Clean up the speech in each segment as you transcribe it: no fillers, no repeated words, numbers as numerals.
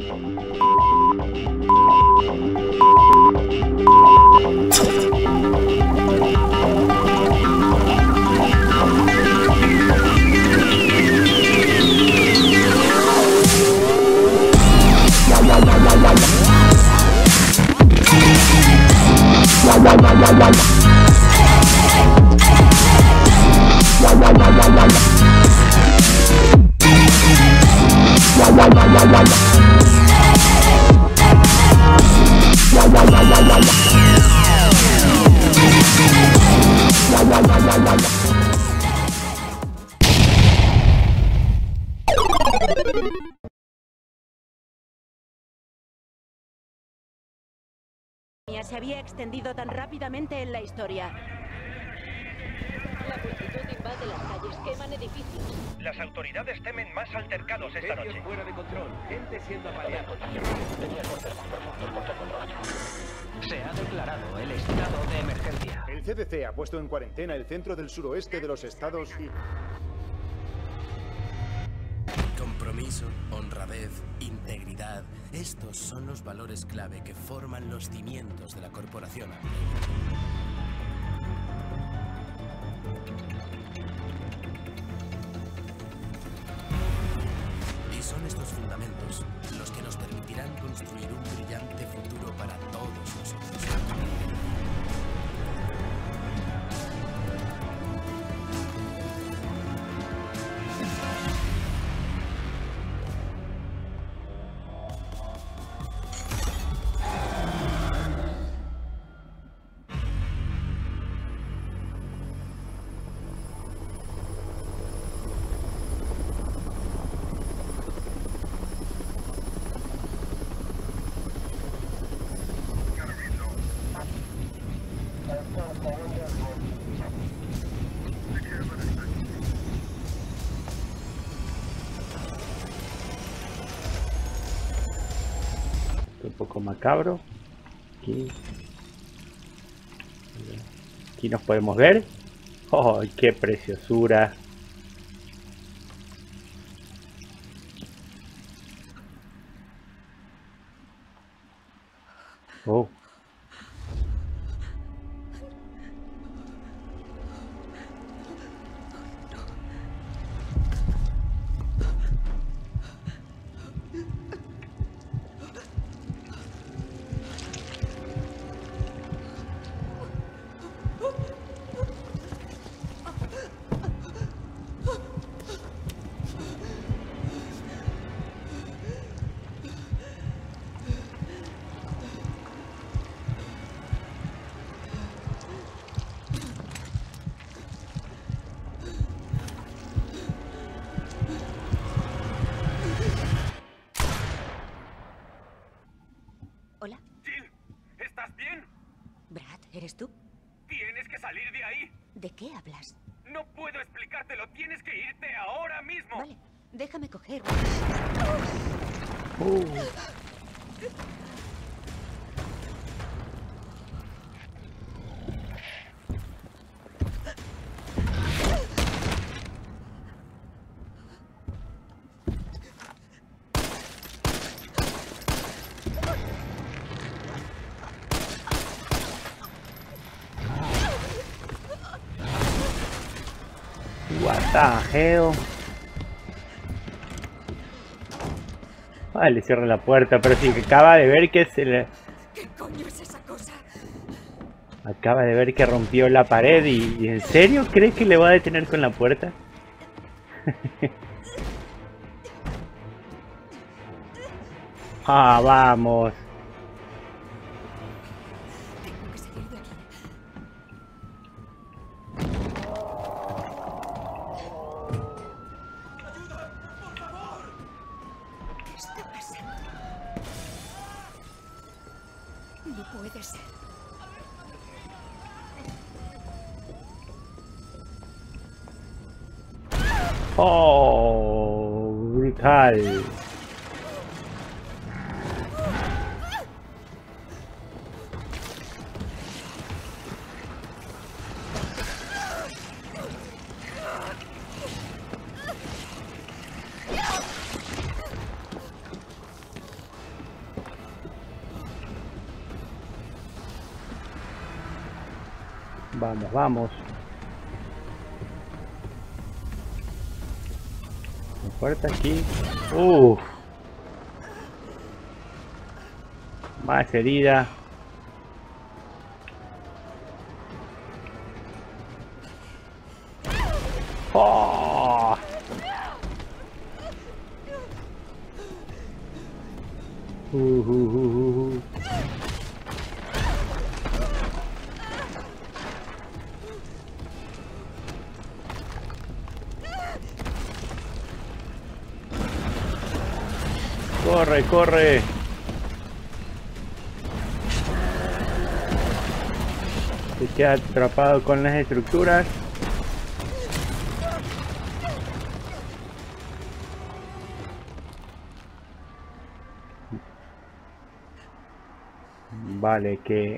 Se había extendido tan rápidamente en la historia. La multitud invade las calles, queman edificios. Las autoridades temen más altercados esta noche. Fuera de control, gente siendo apaleada. Se ha declarado el estado de emergencia. El CDC ha puesto en cuarentena el centro del suroeste de los Estados Unidos. Compromiso, honradez, integridad. Estos son los valores clave que forman los cimientos de la corporación. Y son estos fundamentos los que nos permitirán construir un brillante futuro para todos nosotros. Un poco macabro. Aquí nos podemos ver. ¡Oh, qué preciosura! Oh. Hola. Jill, ¿estás bien? Brad, ¿eres tú? Tienes que salir de ahí. ¿De qué hablas? No puedo explicártelo. Tienes que irte ahora mismo. Vale, déjame coger. What the hell? Vale, cierra la puerta, pero sí que acaba de ver que se le... ¿Qué coño es esa cosa? Acaba de ver que rompió la pared y ¿en serio crees que le va a detener con la puerta? Ah, vamos. Tengo que salir de aquí. ¿Qué está pasando? No puede ser. Oh, brutal. Vamos, vamos. La puerta aquí. Uff. Más herida. ¡Oh! Corre, corre. Se queda atrapado con las estructuras. Vale, que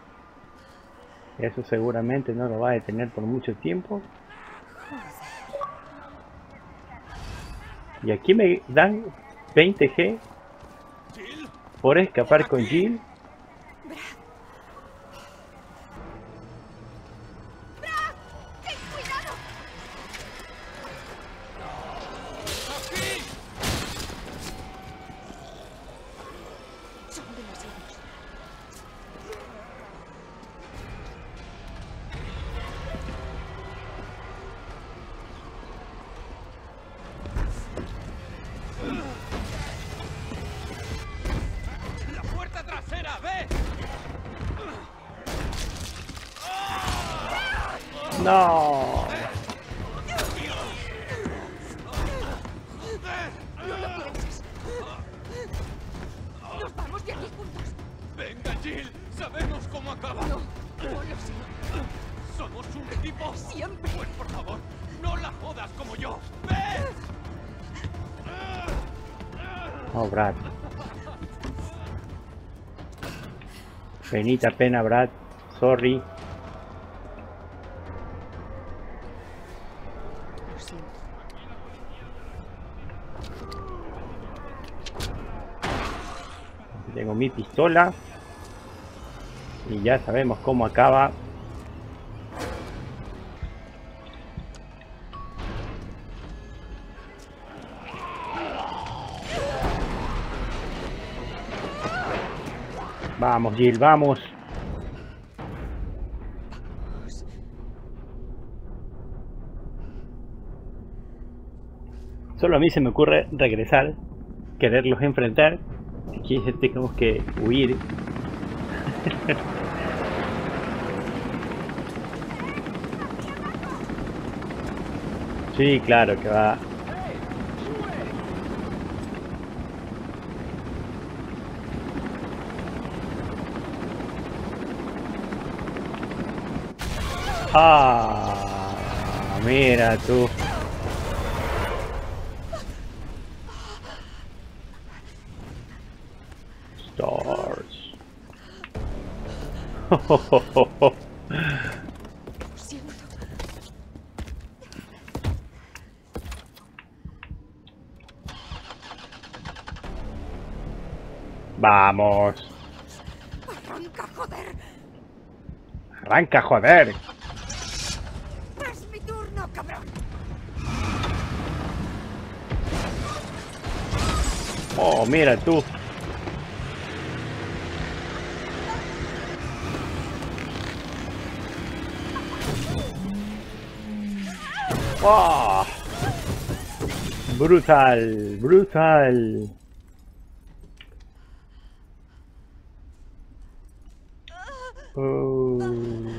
eso seguramente no lo va a detener por mucho tiempo. Y aquí me dan 20 G por escapar con Jill. No. Nos vamos de aquí juntos. Venga, Jill. Sabemos cómo acaba. No, no lo sé. Somos un equipo. Siempre. Pues por favor, no la jodas como yo. ¡Ven! Oh, Brad. Penita pena, Brad. Sorry. Tengo mi pistola y ya sabemos cómo acaba. Vamos, Jill, vamos. Solo a mí se me ocurre regresar, quererlos enfrentar. Aquí tenemos que huir. Sí, claro que va. Ah, mira tú. Stars. Vamos. Arranca, joder. Arranca, joder. Es mi turno, cabrón. Oh, mira tú. Oh. Brutal, brutal. Oh.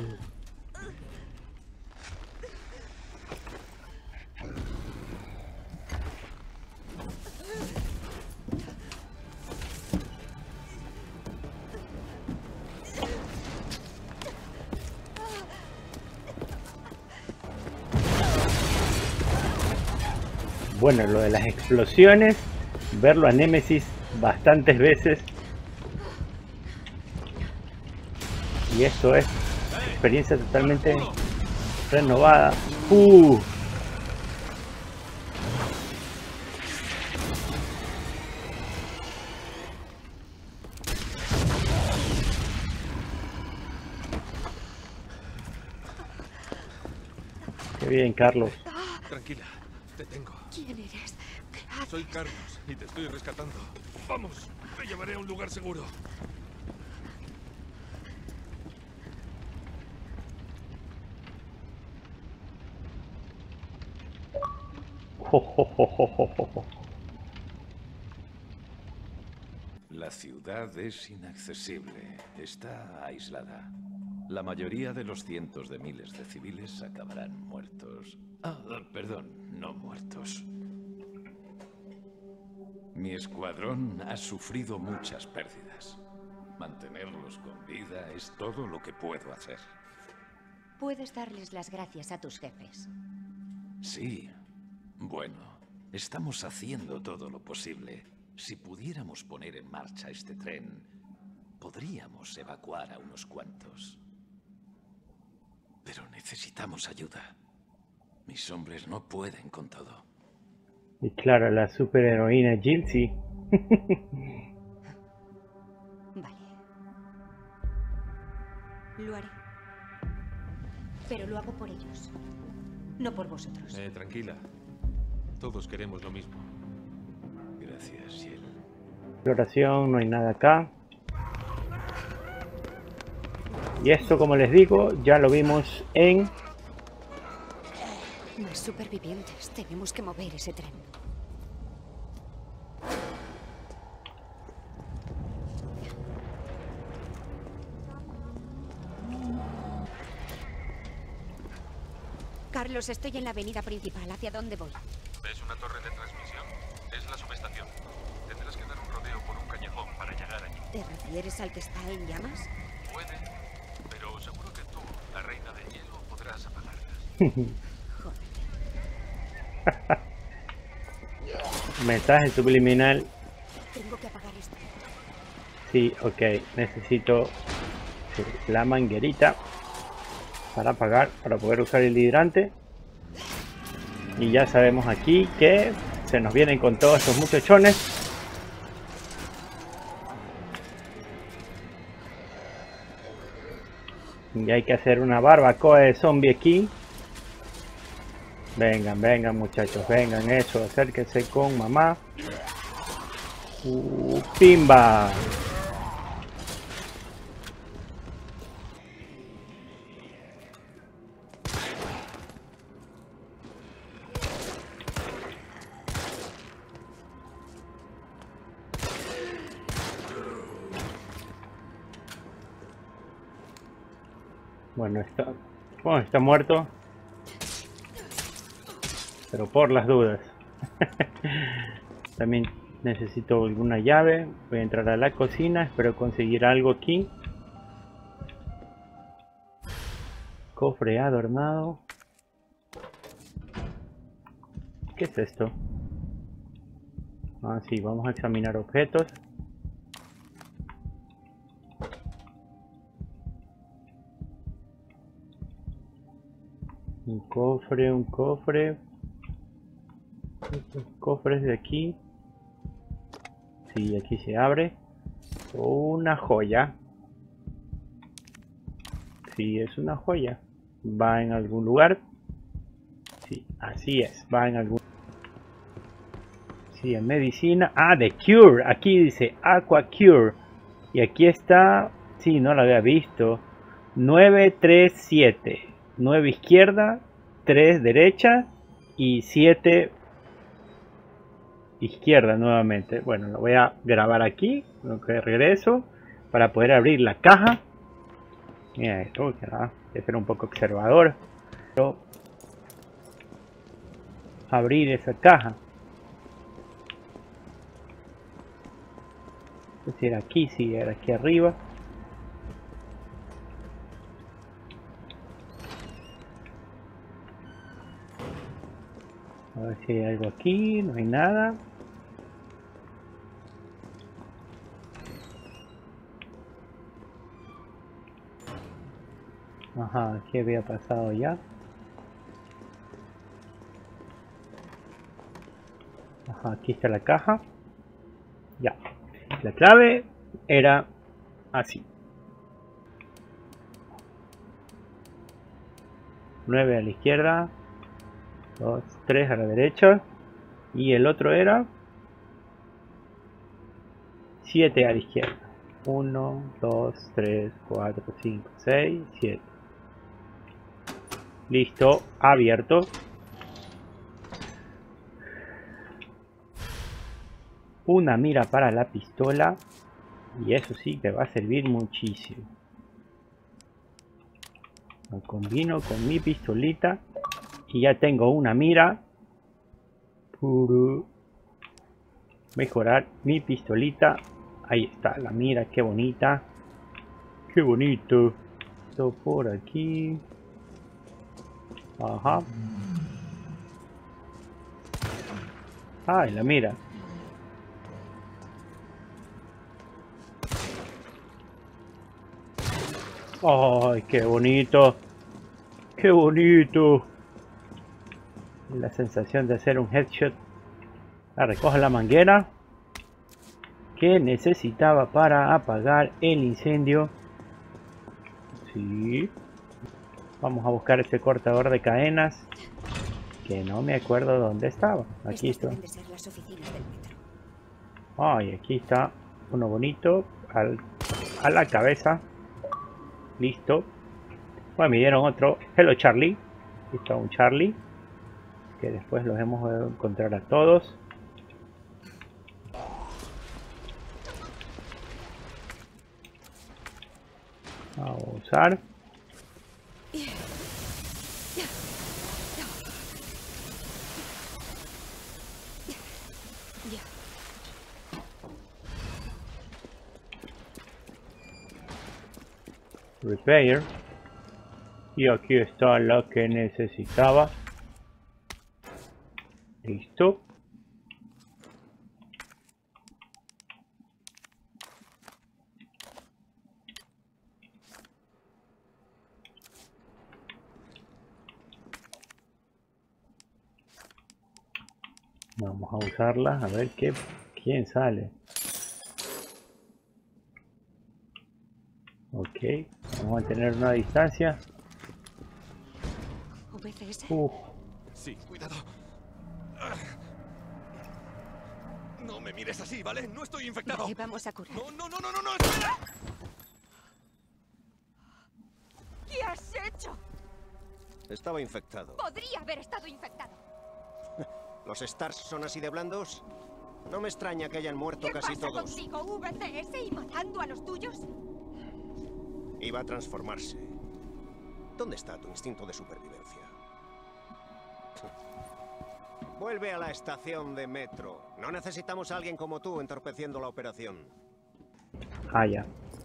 Bueno, lo de las explosiones, verlo a Nemesis bastantes veces. Y esto es experiencia totalmente renovada. bien, Carlos. Tranquila, te tengo. ¿Quién eres? ¿Qué haces? Soy Carlos y te estoy rescatando. Vamos, te llevaré a un lugar seguro. La ciudad es inaccesible. Está aislada. La mayoría de los cientos de miles de civiles acabarán muertos. Perdón, no muertos. Mi escuadrón ha sufrido muchas pérdidas. Mantenerlos con vida es todo lo que puedo hacer. Puedes darles las gracias a tus jefes. Sí. Bueno, estamos haciendo todo lo posible. Si pudiéramos poner en marcha este tren, podríamos evacuar a unos cuantos. Pero necesitamos ayuda. Mis hombres no pueden con todo. Y claro, la superheroína Jill sí. Vale. Lo haré. Pero lo hago por ellos. No por vosotros. Tranquila. Todos queremos lo mismo. Gracias, Jill. Exploración, no hay nada acá. Y esto, como les digo, ya lo vimos en... Más supervivientes. Tenemos que mover ese tren. Carlos, estoy en la avenida principal. ¿Hacia dónde voy? ¿Ves una torre de transmisión? Es la subestación. Tendrás que dar un rodeo por un callejón para llegar allí. ¿Te refieres al que está en llamas? Puede, pero seguro que tú, la reina del hielo, podrás apagarlas. Mensaje subliminal. Tengo que apagar esto. Sí, ok. Necesito la manguerita para apagar, para poder usar el hidrante. Y ya sabemos aquí que se nos vienen con todos estos muchachones. Y hay que hacer una barbacoa de zombie aquí. Vengan, vengan muchachos, vengan, eso, acérquense con mamá. Pimba. Bueno, está muerto. Pero por las dudas. También necesito alguna llave. Voy a entrar a la cocina. Espero conseguir algo aquí. Cofre adornado. ¿Qué es esto? Ah, sí, vamos a examinar objetos. Un cofre, un cofre. Estos cofres de aquí. Sí, aquí se abre. Una joya. Sí, es una joya. ¿Va en algún lugar? Sí, así es. Va en algún... Sí, en medicina. Ah, de Cure. Aquí dice Aqua Cure. Y aquí está... Sí, no lo había visto. 937. 9 izquierda. 3 derecha. Y 7... izquierda nuevamente. Bueno, lo voy a grabar aquí, lo que regreso, para poder abrir la caja. Mira esto, que va a ser un poco observador. Pero abrir esa caja. No sé si era aquí, si era aquí arriba. A ver si hay algo aquí, no hay nada. Ajá, aquí había pasado ya. Ajá, aquí está la caja. Ya. La clave era así. 9 a la izquierda. 2, 3 a la derecha. Y el otro era 7 a la izquierda. 1, 2, 3, 4, 5, 6, 7. Listo, abierto. Una mira para la pistola. Y eso sí que va a servir muchísimo. Lo combino con mi pistolita. Y ya tengo una mira. Mejorar mi pistolita. Ahí está la mira, qué bonita. Qué bonito. Esto por aquí. Ajá. Ay, la mira. Ay, qué bonito. Qué bonito. La sensación de hacer un headshot. Recoge la manguera que necesitaba para apagar el incendio. Sí. Vamos a buscar ese cortador de cadenas que no me acuerdo dónde estaba. Aquí está. Ay, aquí está uno bonito a la cabeza. Listo. Bueno, me dieron otro. Hello Charlie. Aquí está un Charlie. Que después los hemos de encontrar a todos. Vamos a usar. Repair. Y aquí está la que necesitaba. Listo. Vamos a usarla a ver quién sale. Ok, vamos a mantener una distancia. Sí, cuidado. No me mires así, ¿vale? No estoy infectado. Vale, vamos a curar. No, espera. ¿Qué has hecho? Estaba infectado. Podría haber estado infectado. ¿Los Stars son así de blandos? No me extraña que hayan muerto casi todos. ¿Qué pasa contigo, VCS, y matando a los tuyos? Iba a transformarse. ¿Dónde está tu instinto de supervivencia? Vuelve a la estación de metro. No necesitamos a alguien como tú entorpeciendo la operación. Ah, ya.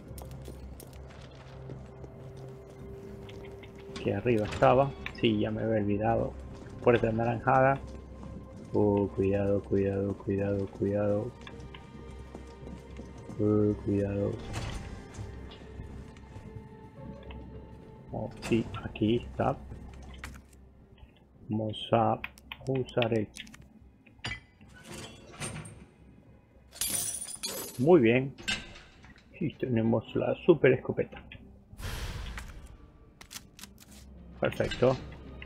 Aquí arriba estaba. Sí, ya me había olvidado. Puerta anaranjada. Cuidado, cuidado, cuidado, cuidado. Cuidado. Oh, sí, aquí está. Vamos a usar esto. Muy bien. Y tenemos la super escopeta. Perfecto.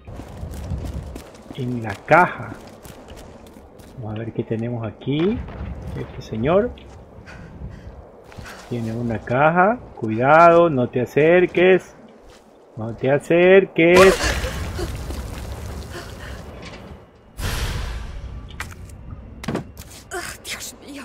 En la caja. Vamos a ver qué tenemos aquí. Este señor tiene una caja. Cuidado, no te acerques. No te acerques. Dios mío.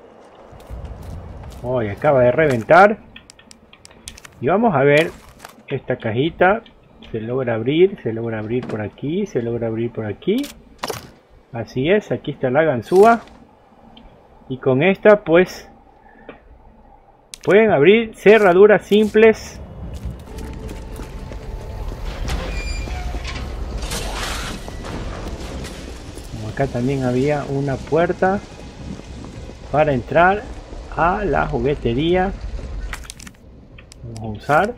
Hoy acaba de reventar. Y vamos a ver esta cajita. Se logra abrir por aquí, se logra abrir por aquí. Así es, aquí está la ganzúa. Y con esta pues pueden abrir cerraduras simples. Como acá también había una puerta para entrar a la juguetería. Vamos a usar.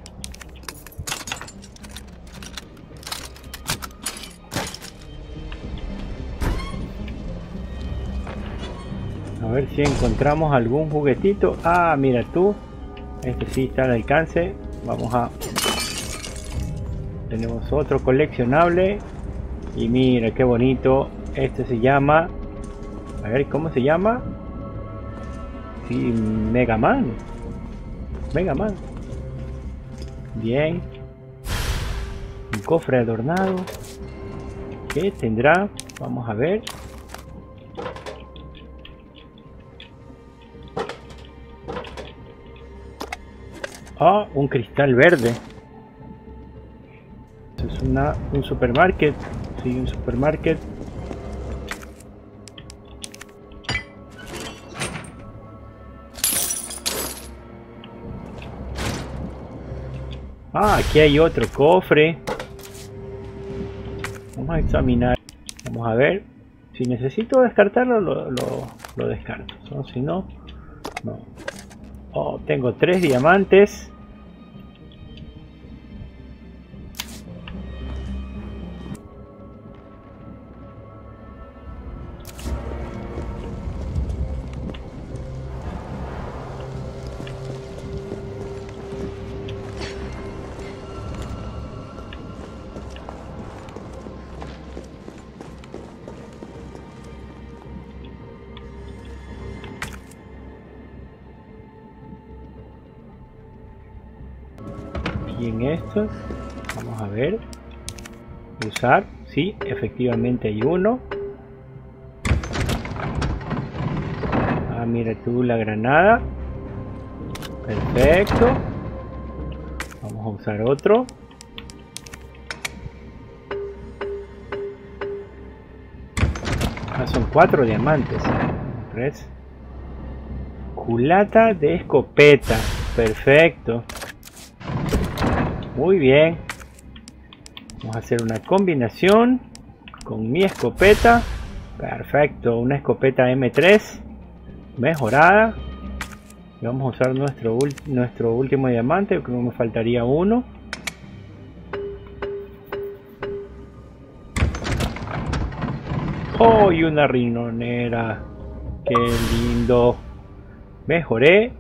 A ver si encontramos algún juguetito. Ah, mira tú. Este sí está al alcance. Vamos a... Tenemos otro coleccionable. Y mira qué bonito. Este se llama, a ver cómo se llama. Sí, Mega Man. Mega Man. Bien. Un cofre adornado. ¿Qué tendrá? Vamos a ver. Ah, un cristal verde. Esto es un supermarket. Sí, un supermarket. Ah, aquí hay otro cofre. Vamos a examinar. Vamos a ver. Si necesito descartarlo, lo descarto. ¿No? Si no, no. Oh, tengo 3 diamantes. Y en estos, vamos a ver. Usar, sí, efectivamente hay uno. Ah, mira tú la granada. Perfecto. Vamos a usar otro. Ah, son 4 diamantes. 3. Culata de escopeta. Perfecto. Muy bien. Vamos a hacer una combinación con mi escopeta. Perfecto. Una escopeta M3 mejorada. Y vamos a usar nuestro último diamante. Creo que me faltaría uno. Oh, y una riñonera. Qué lindo. Mejoré.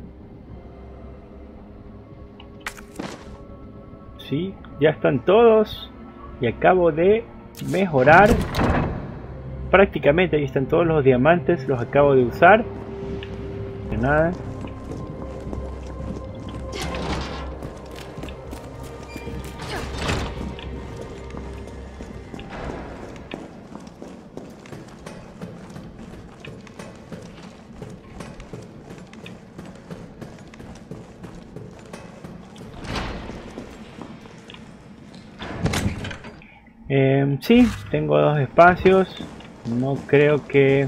Sí, ya están todos. Y acabo de mejorar. Prácticamente ahí están todos los diamantes. Los acabo de usar. De nada. Sí, tengo 2 espacios. No creo que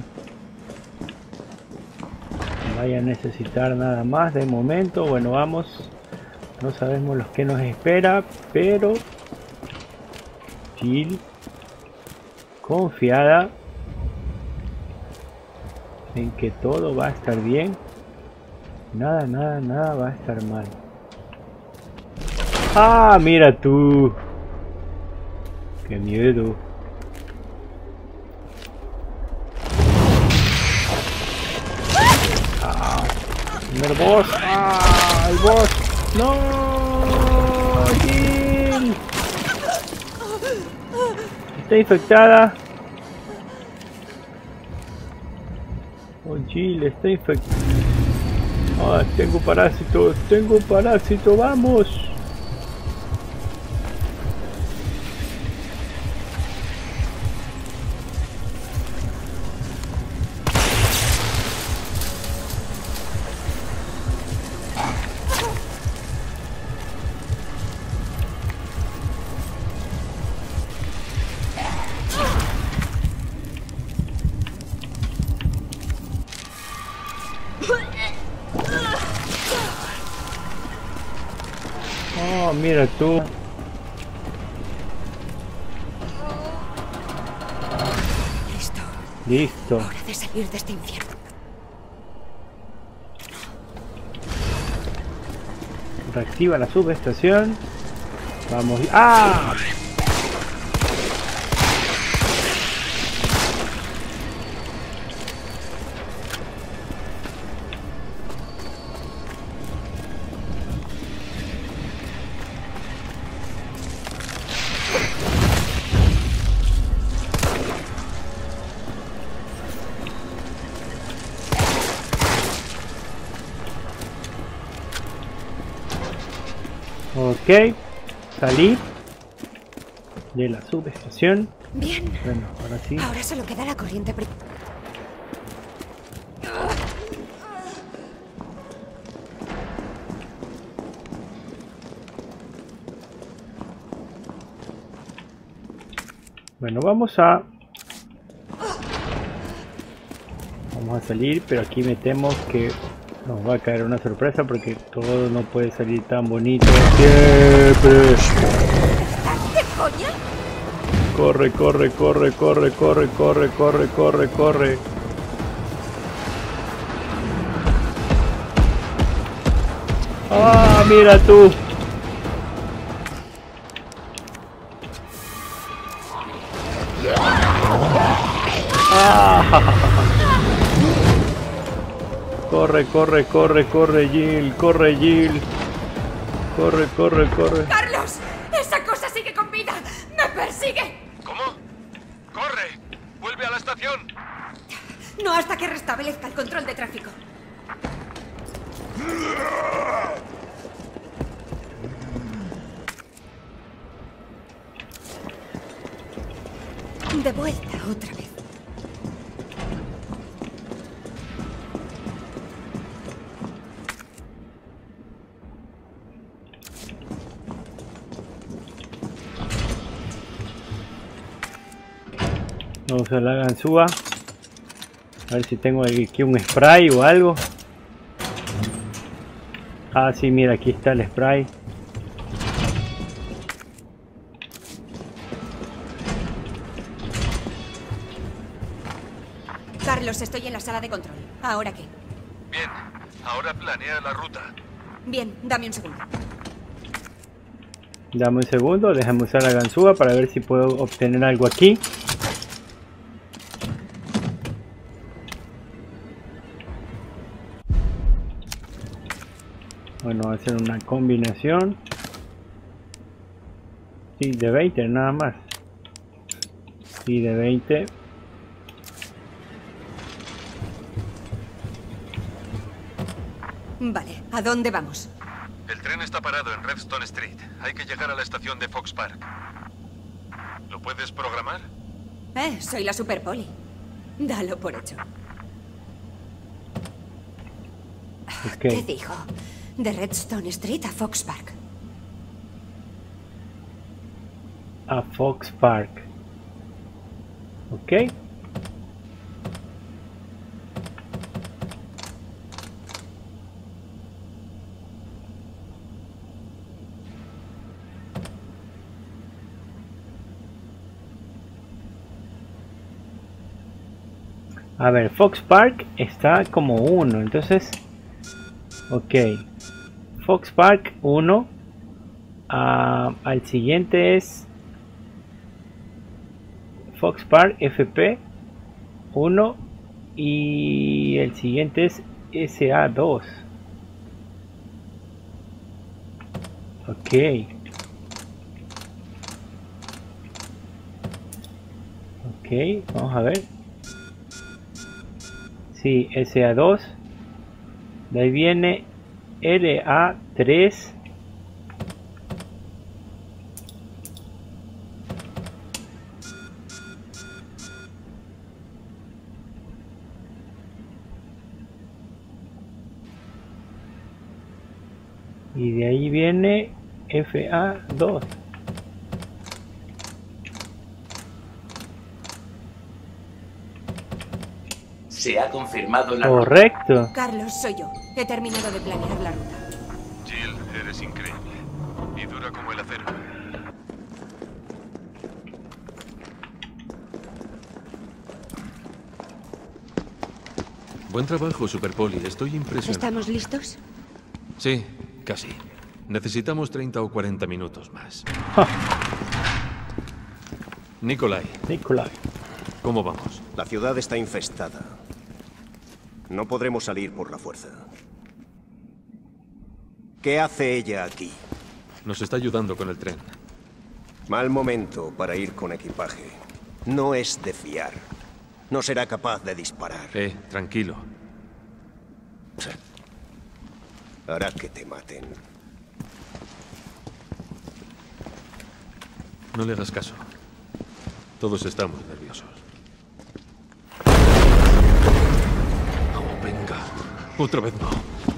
vaya a necesitar nada más de momento. Bueno, vamos. No sabemos lo que nos espera, pero Jill, confiada en que todo va a estar bien. Nada va a estar mal. Ah, mira tú. Qué miedo. Ah, el boss. Ah, el boss. No, Jill. Está infectada. Oh, Jill está infectada. Ah, tengo parásitos. Tengo un parásito. Vamos. Oh, mira tú. Listo. Hora de salir de este infierno. Reactiva la subestación. Vamos. ¡Ah! Ok, salí de la subestación. Bien. Bueno, ahora sí. Ahora solo queda la corriente. Bueno, vamos a salir, pero aquí me temo que nos va a caer una sorpresa porque todo no puede salir tan bonito siempre. ¿Qué coña? Corre, corre, corre, corre, corre, corre, corre, corre, corre. Ah, mira tú. Corre, corre, corre, corre, Jill, corre, Jill. Corre, corre, corre. ¡Carlos! ¡Esa cosa sigue con vida! ¡Me persigue! ¿Cómo? ¡Corre! ¡Vuelve a la estación! No hasta que restablezca el control de tráfico. De vuelta otra vez. Vamos a la ganzúa. A ver si tengo aquí un spray o algo. Ah, sí, mira, aquí está el spray. Carlos, estoy en la sala de control. ¿Ahora qué? Bien, ahora planea la ruta. Bien, dame un segundo. Dame un segundo, déjame usar la ganzúa para ver si puedo obtener algo aquí. Bueno, voy a hacer una combinación. Sí, de 20 nada más. Sí, de 20. Vale, ¿a dónde vamos? El tren está parado en Redstone Street. Hay que llegar a la estación de Fox Park. ¿Lo puedes programar? Soy la Super Poli. Dalo por hecho. Okay. ¿Qué dijo? De Redstone Street a Fox Park. A Fox Park. Ok. A ver, Fox Park está como 1, entonces, ok, Fox Park 1, al siguiente es Fox Park FP 1 y el siguiente es SA2. Ok. Ok, vamos a ver. Sí, SA2. De ahí viene LA3. Y de ahí viene FA2. Se ha confirmado la Correcto. Carlos, soy yo. He terminado de planear la ruta. Jill, eres increíble. Y dura como el acero. Buen trabajo, Super Poli. Estoy impresionado. ¿Estamos listos? Sí, casi. Necesitamos 30 o 40 minutos más. Nikolai. Nikolai. ¿Cómo vamos? La ciudad está infestada. No podremos salir por la fuerza. ¿Qué hace ella aquí? Nos está ayudando con el tren. Mal momento para ir con equipaje. No es de fiar. No será capaz de disparar. Tranquilo. Hará que te maten. No le hagas caso. Todos estamos nerviosos. Oh, venga. Otra vez no.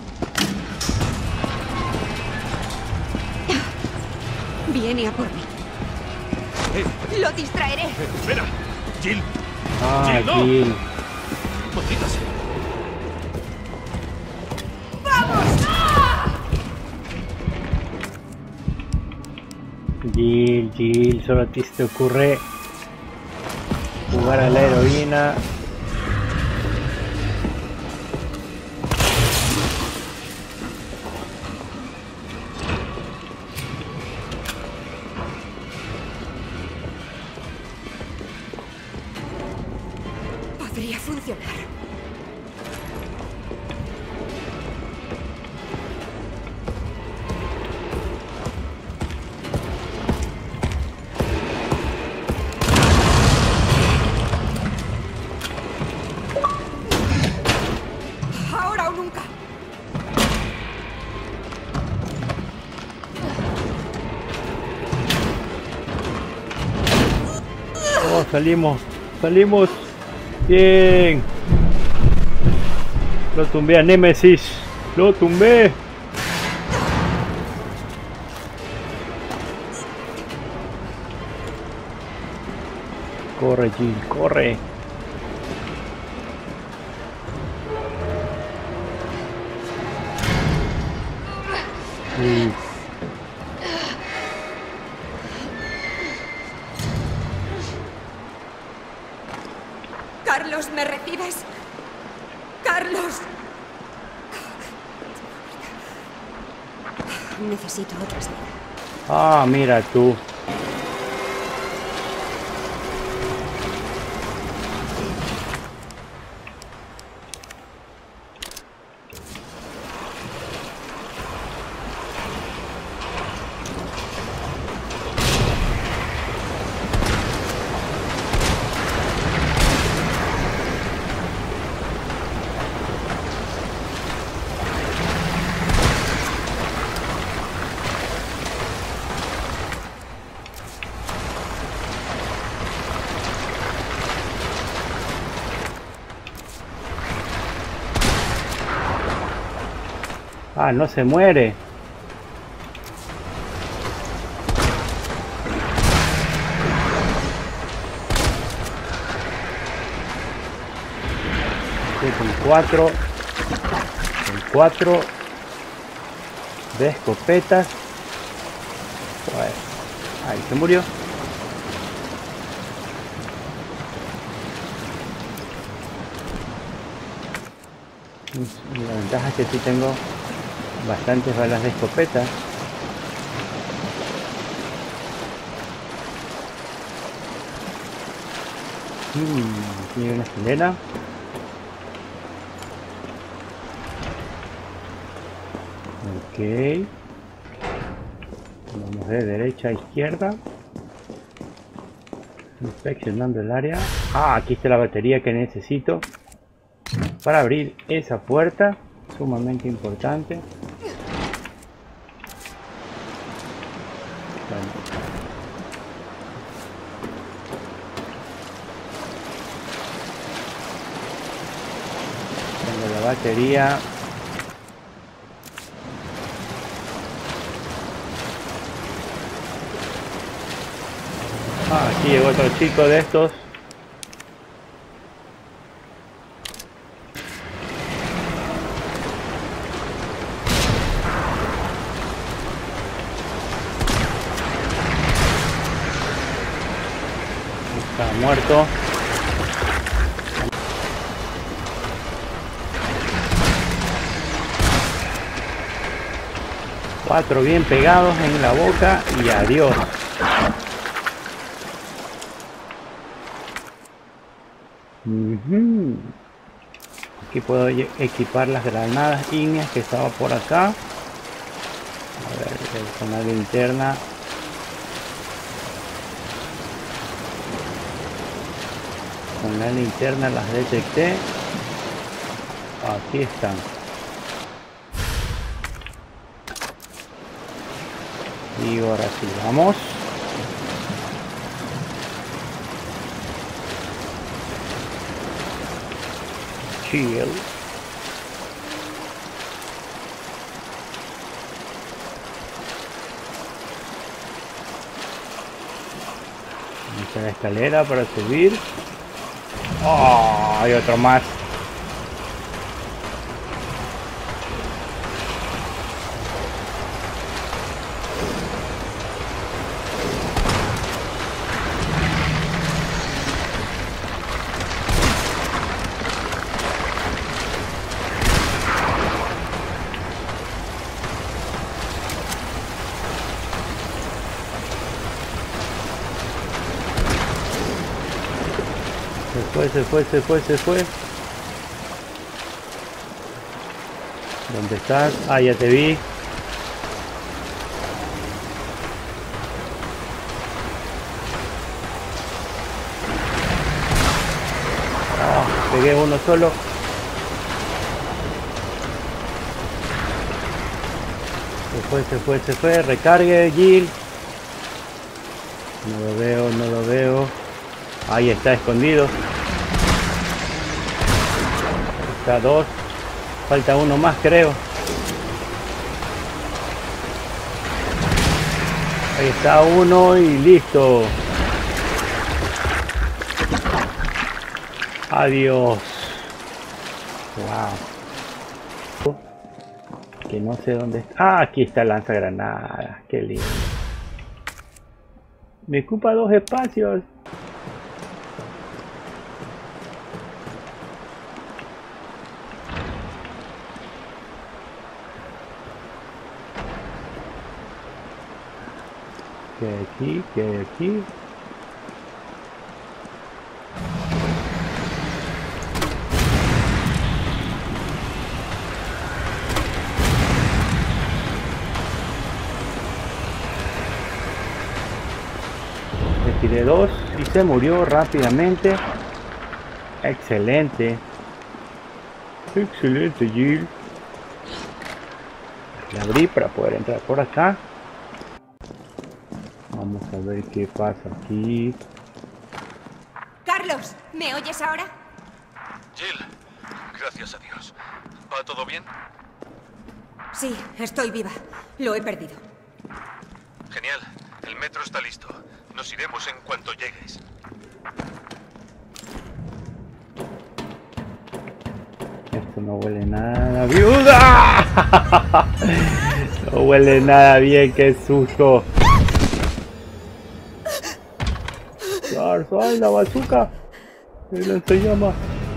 Viene a por mí. ¡Lo distraeré! ¡Espera! ¡Jill! Ah, ¡Jill, no! Jill. ¡Maldita sea! ¡Vamos! ¡Ah! Jill, solo a ti se te ocurre jugar a la heroína. Podría funcionar. Ahora o nunca. Oh, salimos. Bien. Lo tumbé a Nemesis. Lo tumbé. Corre, Jill, corre. Sí. Carlos, ¿me recibes? ¡Carlos! Necesito otra salida. Ah, mira tú. Ah, no se muere. Con 4 de escopetas. Bueno, ahí se murió. La ventaja es que sí tengo bastantes balas de escopeta. Aquí hay una escalera. Ok. Vamos de derecha a izquierda. Inspeccionando el área. Ah, aquí está la batería que necesito para abrir esa puerta. Sumamente importante. Bueno. Tengo la batería. Ah, aquí llegó otro chico de estos. Está muerto. Cuatro bien pegados en la boca y adiós. Aquí puedo equipar las granadas ígneas que estaba por acá. A ver, con la linterna. Con la linterna las detecté. Aquí están. Y ahora sí, vamos. shield. Vamos a la escalera para subir. ¡Oh! Hay otro más. Se fue. ¿Dónde estás? Ah, ya te vi. Oh, pegué uno solo. Se fue. Recargue, Jill. No lo veo. Ahí está escondido. Está 2. Falta uno más, creo. Ahí está uno y listo. Adiós. Wow. Que no sé dónde está. Ah, aquí está el lanzagranadas. Qué lindo. Me ocupa 2 espacios. ¿Qué hay aquí? Le tiré 2 y se murió rápidamente. Excelente. Excelente, Jill. La abrí para poder entrar por acá. Vamos a ver qué pasa aquí. Carlos, ¿me oyes ahora? Jill, gracias a Dios. ¿Va todo bien? Sí, estoy viva. Lo he perdido. Genial. El metro está listo. Nos iremos en cuanto llegues. Esto no huele nada. ¡Viuda! No huele nada bien, qué susto. ¡Ay, la bazooka! ¡El lanzallamas!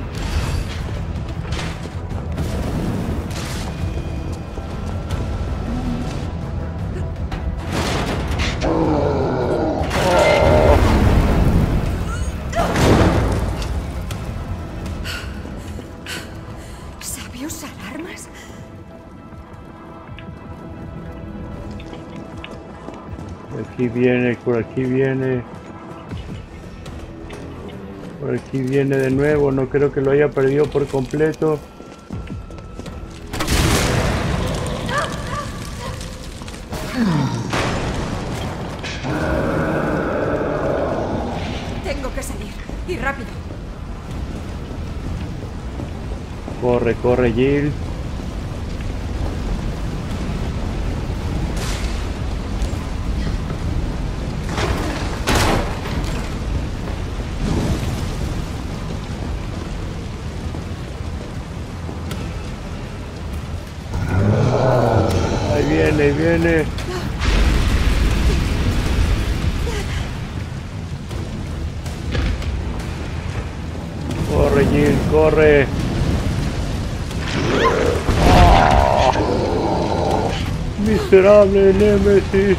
¿Sabe usar armas? Por aquí viene. Por aquí viene de nuevo, no creo que lo haya perdido por completo. Tengo que salir, y rápido. Corre, Jill. Ahí viene. Corre, Jill, corre. Oh, miserable Nemesis.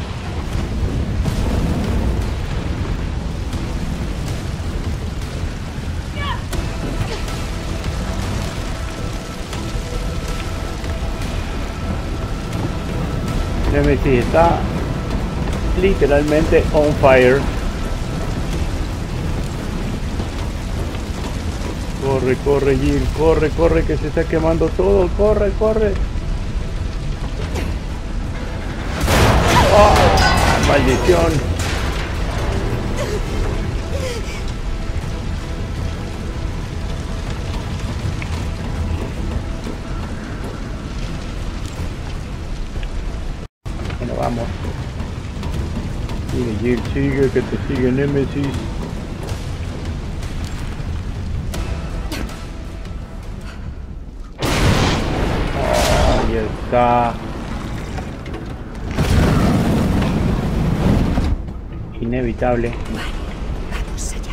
Nemesis está literalmente on fire. Corre, Jill, corre, que se está quemando todo. Corre. ¡Oh! ¡Maldición! vamos. Sigue, Jill, sigue, que te sigue Nemesis. Ahí está. Inevitable. Vamos allá.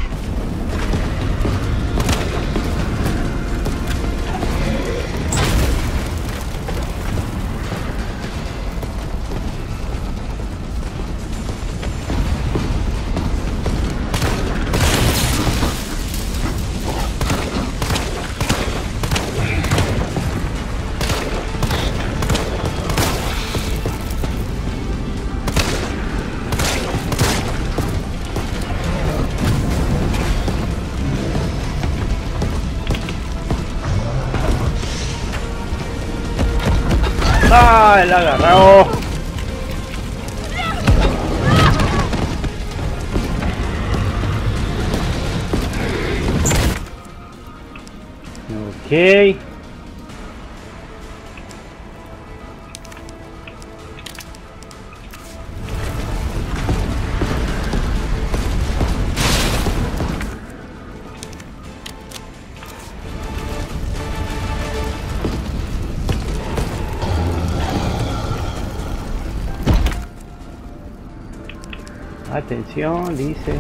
¡Ah! ¡El agarrado! Ok. Atención, dice.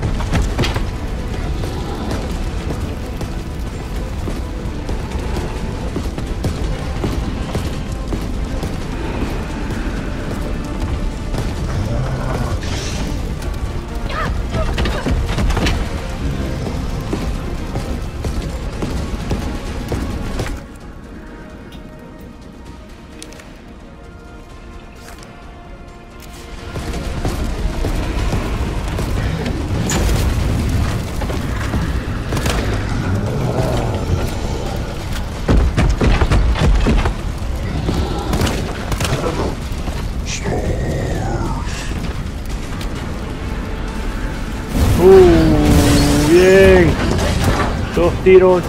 Bien. 2 tiros.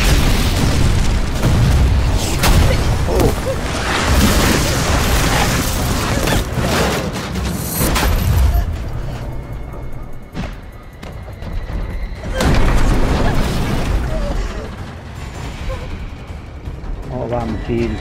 Oh, vamos, Jill.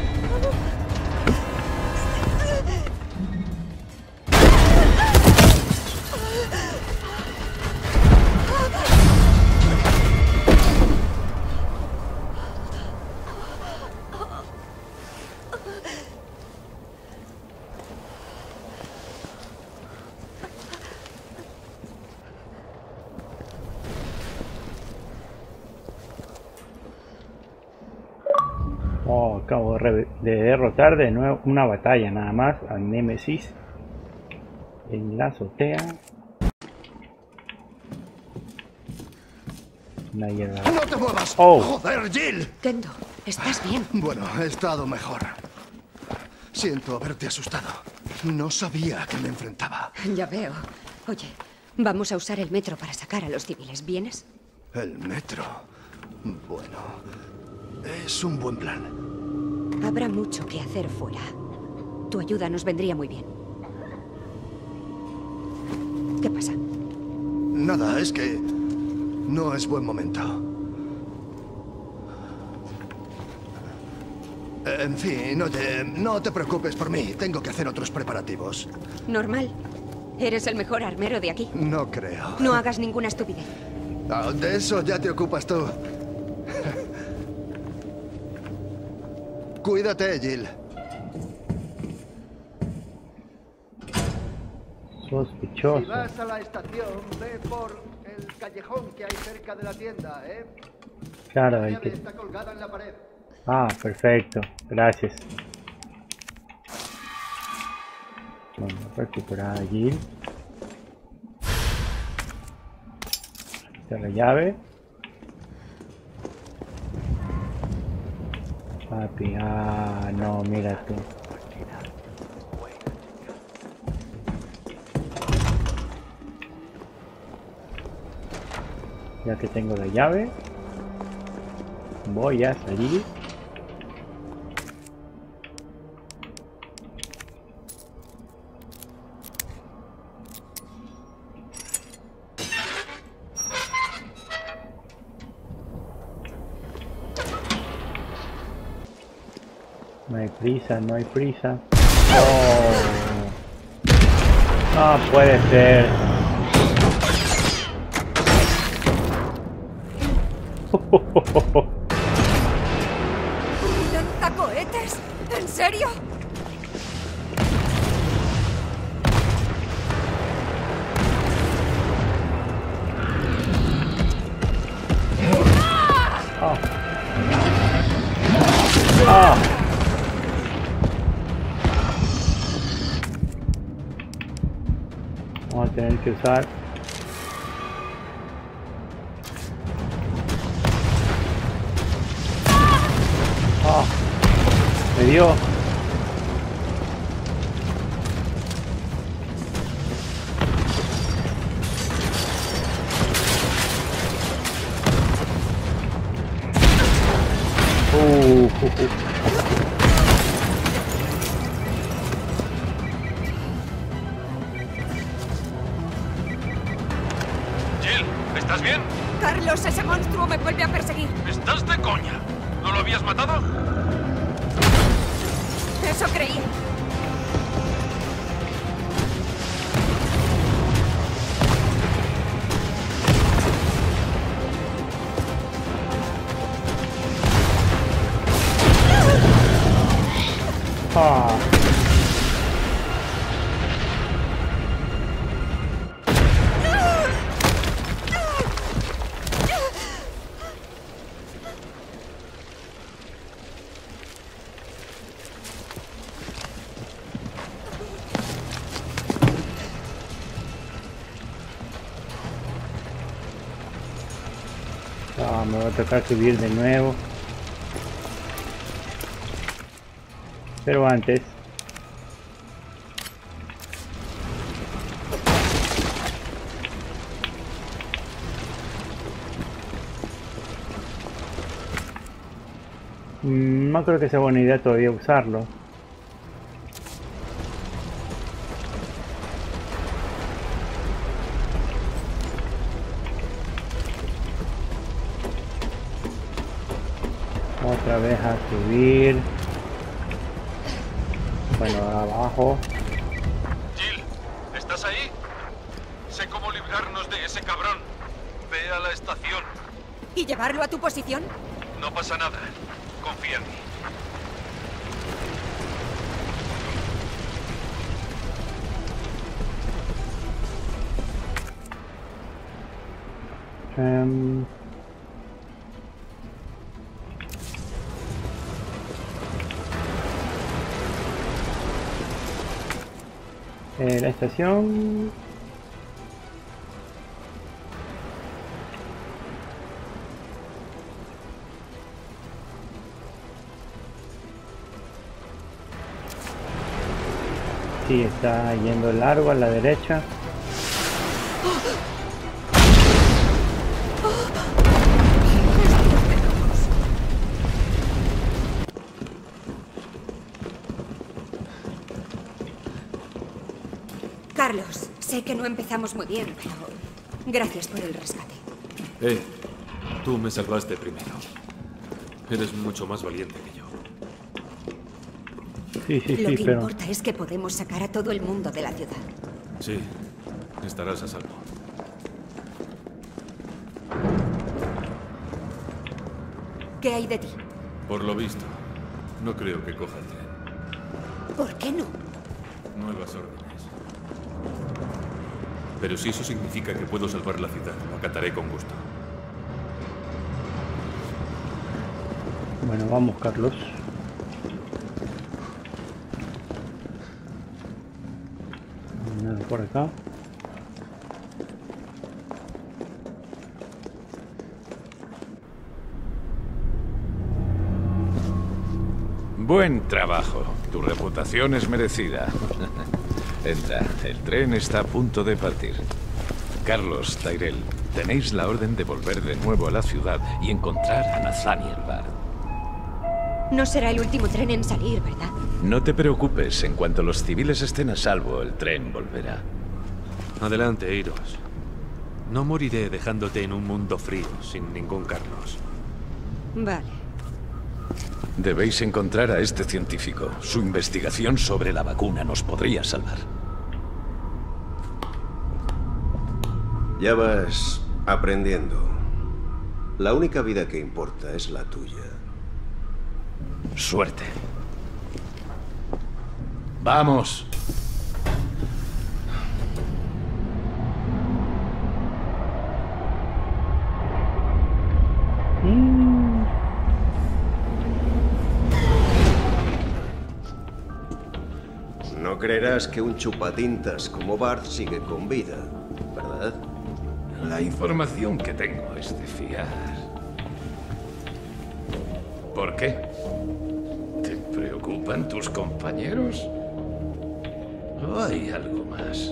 Oh, acabo de derrotar de nuevo una batalla nada más a Nemesis en la azotea. ¡No te muevas! Oh. ¡Joder, Jill! Kendo, ¿estás bien? Bueno, he estado mejor. Siento haberte asustado. No sabía a qué me enfrentaba. Ya veo. Oye, vamos a usar el metro para sacar a los civiles. ¿Vienes? ¿El metro? Bueno, es un buen plan. Habrá mucho que hacer fuera. Tu ayuda nos vendría muy bien. ¿Qué pasa? Nada, es que no es buen momento. En fin, oye, no te preocupes por mí. Tengo que hacer otros preparativos. Normal. Eres el mejor armero de aquí. No creo. No hagas ninguna estupidez. Ah, de eso ya te ocupas tú. Cuídate, Jill. Sospechoso. Si vas a la estación, ve por el callejón que hay cerca de la tienda, ¿eh? Claro, La hay llave que... está colgada en la pared. Ah, perfecto. Gracias. Vamos a recuperar a Jill. Aquí está la llave. Papi, ah, no, mira tú. Ya que tengo la llave, voy a salir. No hay prisa, no hay prisa. Oh. No puede ser. ¿Lanzacohetes? ¿En serio? Oh. Oh. Vamos a tener que usar. Oh. Me dio. Jill, ¿estás bien? Carlos, ese monstruo me vuelve a perseguir. ¿Estás de coña? ¿No lo habías matado? Eso creí. Ah. Ah, me va a tocar subir de nuevo. Pero antes no creo que sea buena idea todavía usarlo. Otra vez a subir. Bueno, abajo. Jill, ¿estás ahí? Sé cómo librarnos de ese cabrón. Ve a la estación. ¿Y llevarlo a tu posición? No pasa nada. Confía en mí. La estación. Sí, está yendo largo a la derecha. Carlos, sé que no empezamos muy bien, pero gracias por el rescate. Tú me salvaste primero. Eres mucho más valiente que yo. Sí, Lo que importa es que podemos sacar a todo el mundo de la ciudad. Sí, estarás a salvo. ¿Qué hay de ti? Por lo visto, no creo que coja el tren. ¿Por qué no? Nuevas órdenes. Pero si eso significa que puedo salvar la ciudad, lo acataré con gusto. Bueno, vamos, Carlos. Nada por acá. Buen trabajo. Tu reputación es merecida. Entra, el tren está a punto de partir. Carlos, Tyrell, tenéis la orden de volver de nuevo a la ciudad y encontrar a Nathaniel Bard. No será el último tren en salir, ¿verdad? No te preocupes, en cuanto los civiles estén a salvo, el tren volverá. Adelante, iros. No moriré dejándote en un mundo frío, sin ningún Carlos. Vale. Debéis encontrar a este científico. Su investigación sobre la vacuna nos podría salvar. Ya vas aprendiendo. La única vida que importa es la tuya. Suerte. ¡Vamos! No creerás que un chupatintas como Bart sigue con vida, ¿verdad? La información que tengo es de fiar. ¿Por qué? ¿Te preocupan tus compañeros? ¿O hay algo más?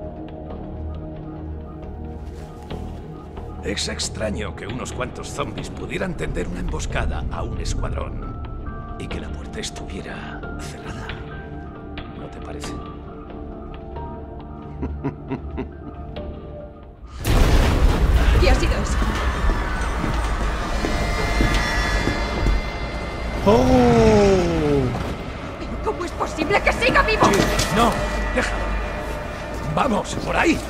Es extraño que unos cuantos zombies pudieran tender una emboscada a un escuadrón y que la puerta estuviera cerrada. ¿No te parece? ¿Qué ha sido eso? ¡Oh! ¿Cómo es posible que siga vivo? ¡No! ¡Déjalo! ¡Vamos! ¡Por ahí!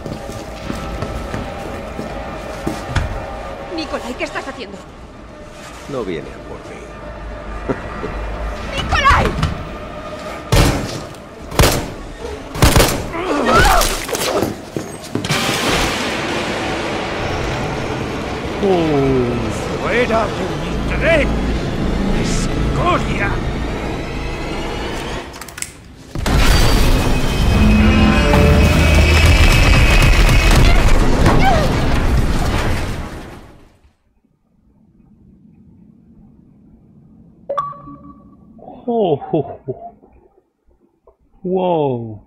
Nikolai, ¿qué estás haciendo? No viene a por mí. ¡Nikolai! ¡Fuera de mi tren! ¡Escoria! Oh, wow.